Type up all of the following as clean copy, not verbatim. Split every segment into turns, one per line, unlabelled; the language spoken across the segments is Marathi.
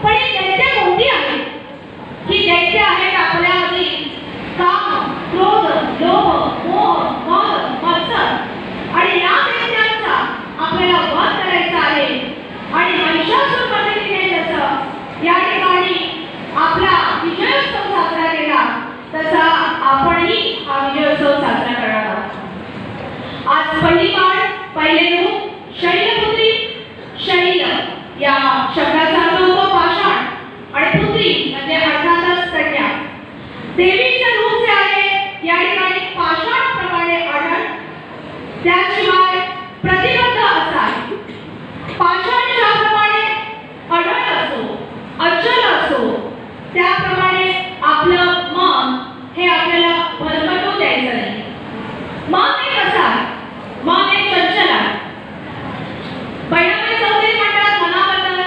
पण ही दैत्य कोणती आहे? ही दैत्य आहेत आपल्यामध्ये काम, क्रोध, लोभ, मोह, मद, मत्सर आणि या दैत्यांचा आपल्याला वध करायचा आहे। आणि महिषासुर पद्धतीने जसं या ठिकाणी आपला विजयोत्सव साजरा केला तसा आपणही हा विजयोत्सव साजरा करणार आहोत। आज पहिली वार, पहिले रूप शैलपुत्री। शैल या शब्दाचा अर्थ होतो पाषाण आणि पुत्री म्हणजे अर्थातच कन्या। देवीचं रूप जे आहे या ठिकाणी पाषाणप्रमाणे अढळ, त्याशिवाय प्रतिबद्ध असं आहे। पाषाण ज्याप्रमाणे अढळ असो, अचल असो, त्याप्रमाणे आपलं मन हे आपल्याला भरकटू द्यायचं नाही। मन हे कसं आहे? मन हे चंचल आहे। बहिणाबाई चौधरी म्हणतात मनाबद्दल,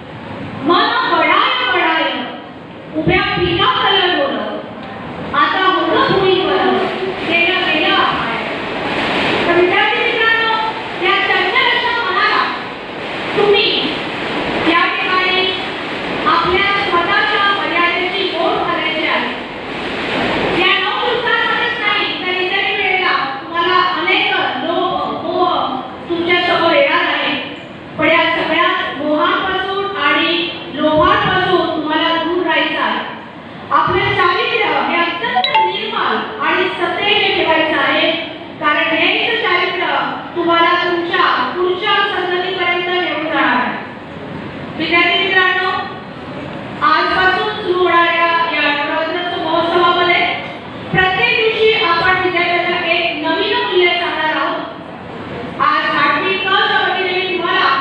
मन बढाय बढाय उभ्या पिका कलर बोल, आता होतं भुईवर गेलं गेलं आहे। तर विद्यार्थी मित्रांनो, या चंचल अशा मनाला तुम्ही या ठिकाणी आपल्या स्वतःच्या मर्यादेची ओढ घालायची आहे। या 9 दिवसांमध्येच नाही तर इतरही वेळेला तुम्हाला अनेक लोभ, मोह तुमच्या समोर येणार आहे। पण या सगळ्या मोहांपासून आणि लोभांपासून तुम्हाला दूर राहायचं आहे। आपलं चारित्र्य हे अत्यंत निर्मल आणि सतेज ठेवायचं आहे, कारण हेच चारित्र्य तुम्हाला तुमच्या पुढच्या संततीपर्यंत घेऊन जाणार आहे। विद्यार्थी मित्रांनो, आजपासून सुरू होणाऱ्या या नवरात्र महोत्सवामध्ये प्रत्येक दिवशी आपण विद्यार्थ्यांना एक नवीन मूल्य सांगणार आहोत। आज 8वी क च्या वतीने मी तुम्हाला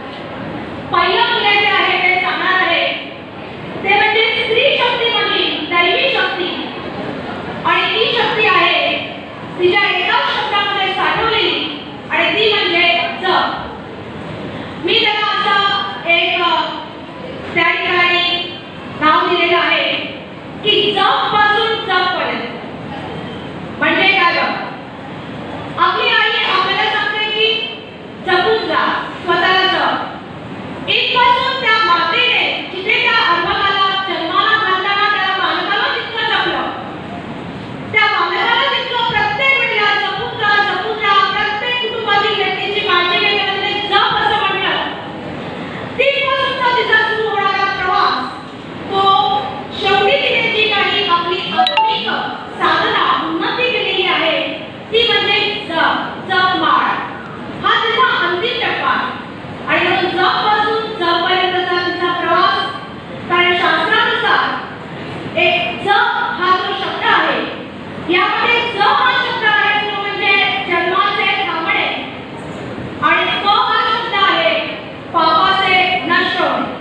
पहिलं मूल्य जे आहे ते सांगणार आहे, ते म्हणजे स्त्री शक्तीमधील दैवी शक्ती। आणि ती शक्ती आहे तिच्या एकाच शब्दामध्ये साठवलेली, आणि ती म्हणजे जप। मी त्याला असं एक त्या ठिकाणी नाव दिलेलं आहे की जप पासून जप पर्यंत। म्हणजे काय बघा, आपली आई आपल्याला सांगते की जपून जा, स्वतःला जप। इथपासून त्या मातेने जिथे त्या अर्भकाला जन्माला घालताना त्या बालकाला जितकं जपलं, त्या बालकाला जितकं प्रत्येक वेळेला जपून जा, प्रत्येक कुटुंबातील व्यक्तीची काळजी घेण्यामध्ये जप असं म्हटलं, तिथपासूनचा तिचा सुरू होणारा प्रवास, तो शेवटी तिने जी काही आपली आत्मिक साधना उन्नती केलेली आहे ती म्हणजे जपमाळ। हा तिचा अंतिम टप्पा आणि म्हणून जप पासून जप पर्यंतचा तिचा प्रवास। कारण शास्त्रानुसार एक जप हा जो शब्द आहे, यामध्ये जप हा शब्द आहे तो म्हणजे जन्माचे थांबणे, आणि क हा शब्द आहे पापाचे नष्ट होणे।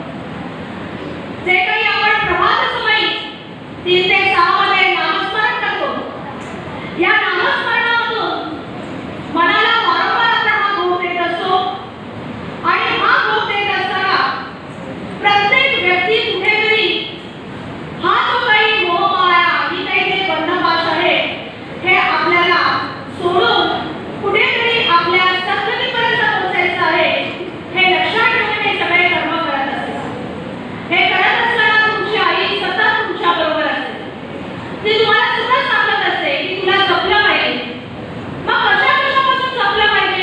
जे काही आपण प्रभात समयी 3 ते 6 मध्ये नामस्मरण करतो, या नामस्मरणामधून मनाला वारंवार आपण हा भोग देत असतो। आणि हा भोग देत असताना प्रत्येक व्यक्ती कुठेतरी हा जो काही मोह माया, ही काही जे बंधपाश आहे, हे आपल्याला सोडून कुठेतरी आपल्या सद्गतीपर्यंत पोहोचायचं आहे, हे लक्षात ठेवून हे सगळे कर्म करत असतात। हे करत असताना तुमची आई सतत तुमच्या बरोबर असते, ती तुम्हाला सुद्धा सांगत असते की तुला जपलं पाहिजे। मग कशापासून जपलं पाहिजे?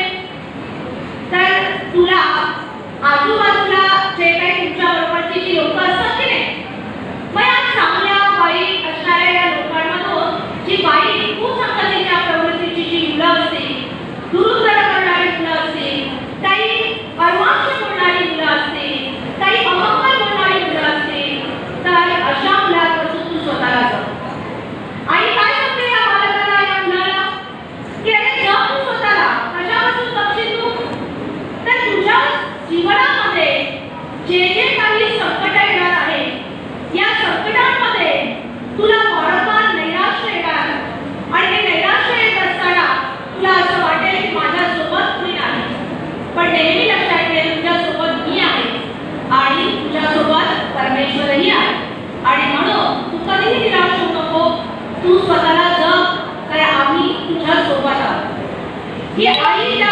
तर तुला आजूबाजूला जे काही तुमच्या बरोबरची जी लोक असतात की नाही, मग या चांगल्या वाईट असणाऱ्या या लोकांमधून जी वाईट कुसंगतीच्या प्रवृत्तीची जी मुलं असतील, दुरुत्तर करणारी मुलं असतील, काही अर्वांश बोलणारी मुलं असतील, काही अमंगल बोलणारी मुलं असतील, तर अशा मुलांपासून तू स्वतःला जप। आई काय सांगते या बालकाला, या मुलाला की अरे जप तू स्वतःला। कशापासून जपशील तू? तर तुझ्या जीवनामध्ये जे जे काही संकट येणार आहे, या संकटांमध्ये तुला वारंवार नैराश्य येणार, आणि हे नैराश्य येत असताना तुला असं वाटेल की माझ्यासोबत कोणी आहे, पण नेहमी लक्षात ठेव तुझ्यासोबत मी आहे आणि तुझ्यासोबत परमेश्वरही आहे। आणि म्हणून तू कधीही निराश होऊ नको, तू स्वतःला जप, कारण आम्ही तुझ्यासोबत आहोत। ही आई